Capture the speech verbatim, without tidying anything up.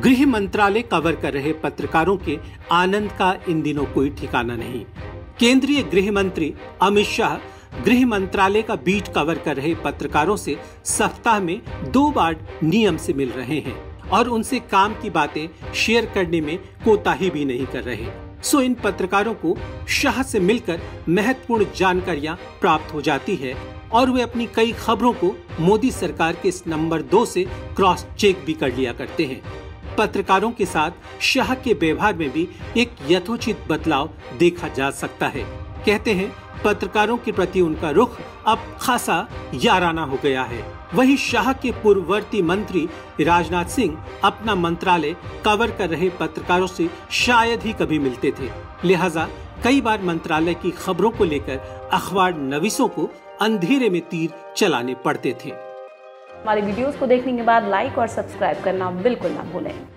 गृह मंत्रालय कवर कर रहे पत्रकारों के आनंद का इन दिनों कोई ठिकाना नहीं। केंद्रीय गृह मंत्री अमित शाह गृह मंत्रालय का बीट कवर कर रहे पत्रकारों से सप्ताह में दो बार नियम से मिल रहे हैं और उनसे काम की बातें शेयर करने में कोताही भी नहीं कर रहे। सो इन पत्रकारों को शाह से मिलकर महत्वपूर्ण जानकारियां प्राप्त हो जाती है और वे अपनी कई खबरों को मोदी सरकार के इस नंबर दो से क्रॉस चेक भी कर लिया करते हैं। पत्रकारों के साथ शाह के व्यवहार में भी एक यथोचित बदलाव देखा जा सकता है। कहते हैं पत्रकारों के प्रति उनका रुख अब खासा याराना हो गया है। वहीं शाह के पूर्ववर्ती मंत्री राजनाथ सिंह अपना मंत्रालय कवर कर रहे पत्रकारों से शायद ही कभी मिलते थे, लिहाजा कई बार मंत्रालय की खबरों को लेकर अखबार नवीसों को अंधेरे में तीर चलाने पड़ते थे। हमारे वीडियोस को देखने के बाद लाइक और सब्सक्राइब करना बिल्कुल ना भूलें।